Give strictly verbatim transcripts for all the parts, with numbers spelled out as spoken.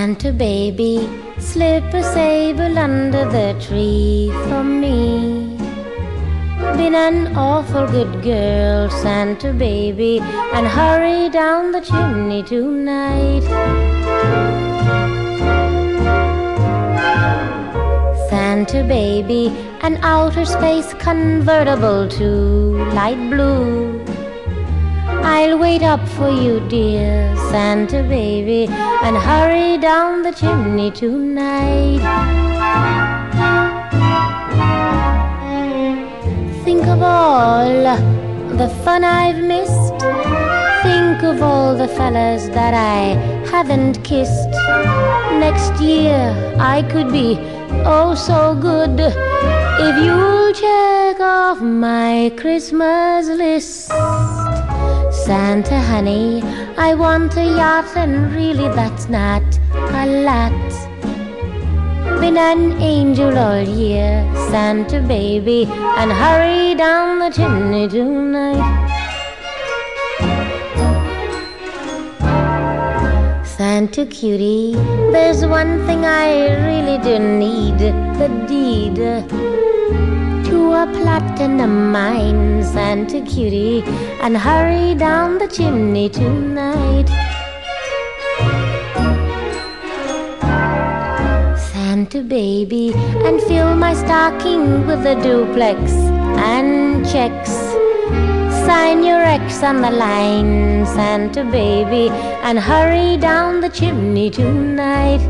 Santa baby, slip a sable under the tree for me. Been an awful good girl, Santa baby, and hurry down the chimney tonight. Santa baby, an outer space convertible to light blue. I'll wait up for you, dear Santa baby, and hurry down the chimney tonight. Think of all the fun I've missed. Think of all the fellas that I haven't kissed. Next year I could be oh so good if you'll check off my Christmas list. Santa honey, I want a yacht, and really that's not a lot. Been an angel all year, Santa baby, and hurry down the chimney tonight. Santa cutie, there's one thing I really do need, the deed to a platinum mine, Santa cutie, and hurry down the chimney tonight. Santa baby, and fill my stocking with a duplex and checks. Sign your ex on the line, Santa baby, and hurry down the chimney tonight.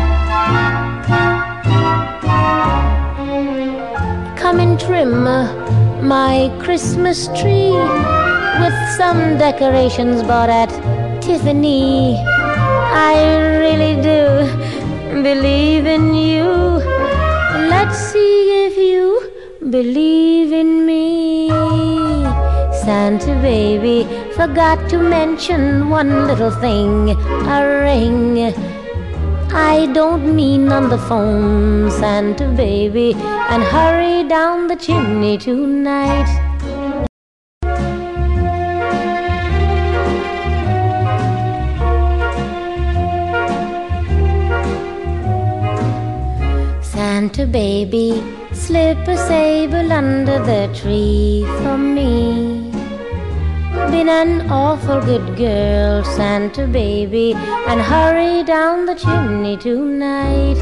Come and trim my Christmas tree with some decorations bought at Tiffany. I really do believe in you. Let's see if you believe in me. Santa baby, forgot to mention one little thing, a ring. I don't mean on the phone, Santa baby, and hurry down the chimney tonight. Santa baby, slip a sable under the tree for me. Been an awful good girl, Santa baby, and hurry down the chimney tonight.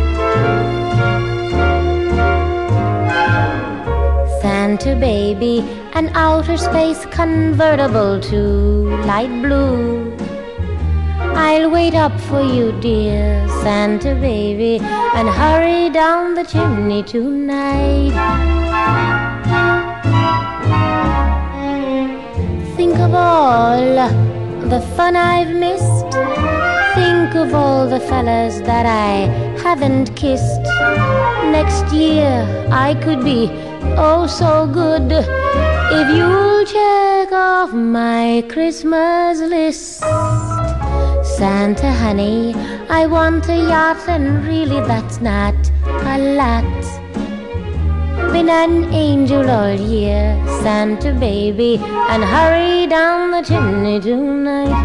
Santa baby, an outer space convertible to light blue. I'll wait up for you, dear Santa baby, and hurry down the chimney tonight. Think of all the fun I've missed. Think of all the fellas that I haven't kissed. Next year I could be oh so good if you'll check off my Christmas list. Santa honey, I want a yacht, and really that's not a lot. Been an angel all year, Santa baby, and hurry down the chimney tonight.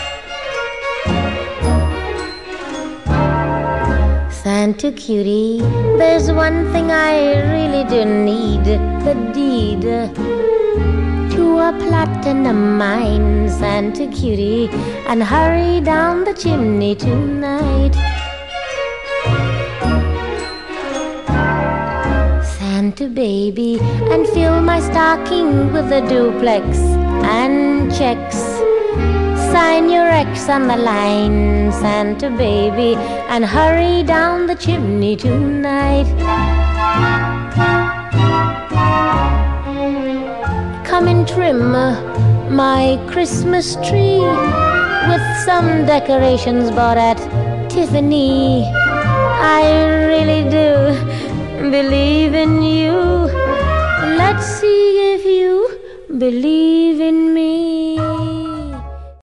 Santa cutie, there's one thing I really do need, the deed to a platinum mine, Santa cutie, and hurry down the chimney tonight. Santa baby, and fill my stocking with a duplex and checks. Sign your ex on the line, Santa baby, and hurry down the chimney tonight. Come and trim my Christmas tree with some decorations bought at Tiffany. I really do believe in you. Let's see if you believe in me.